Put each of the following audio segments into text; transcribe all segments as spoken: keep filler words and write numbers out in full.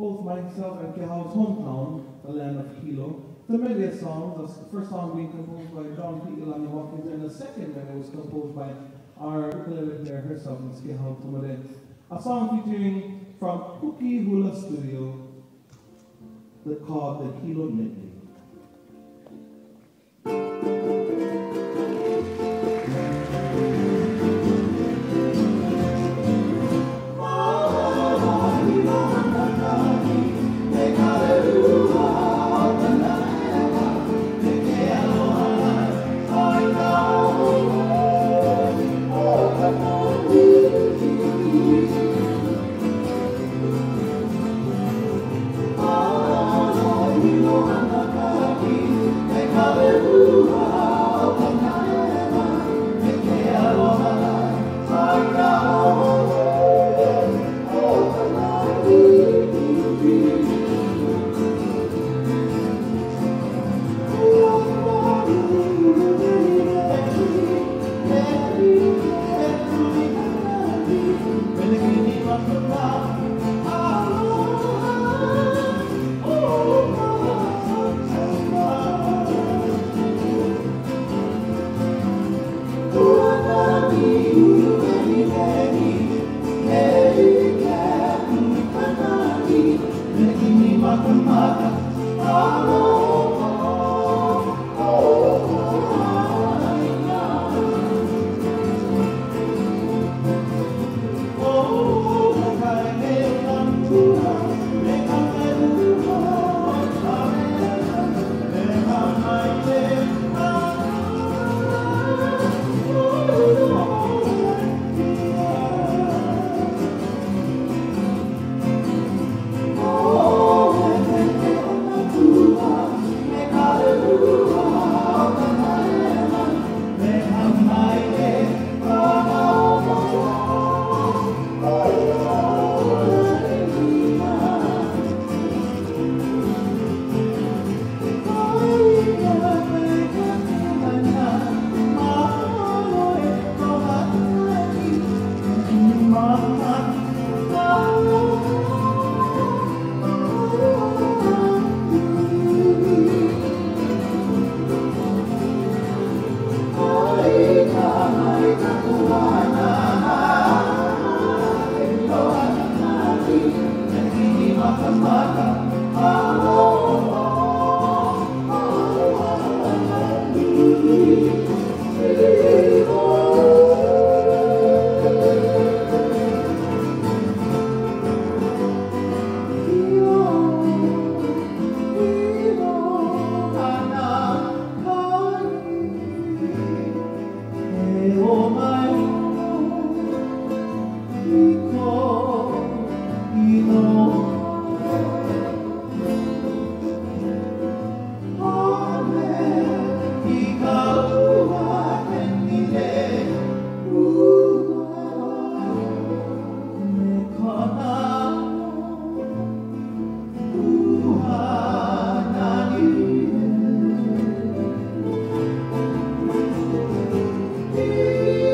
both myself and Kehau's hometown, the land of Hilo. The medley of songs, the first song being composed by John P. Ioane Burns, and the second medley was composed by our ukulele player herself, Miss Kehau Tamure. A song featuring from Cookie Hula Studio that called the Hilo Medley.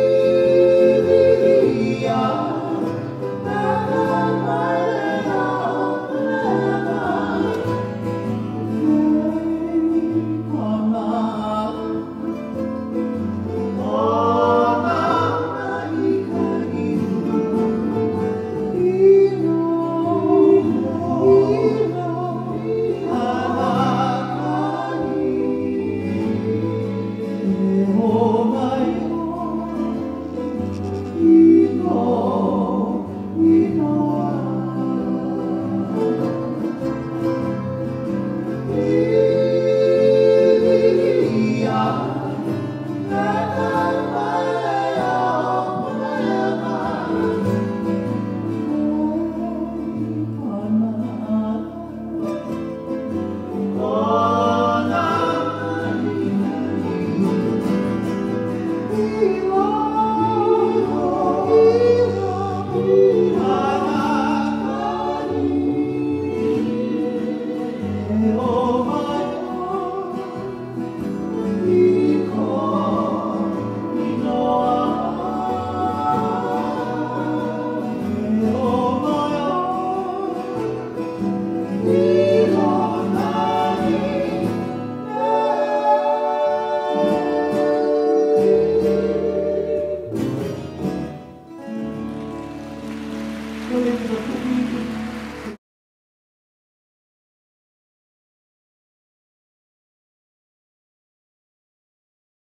Oh the ladies are cooking.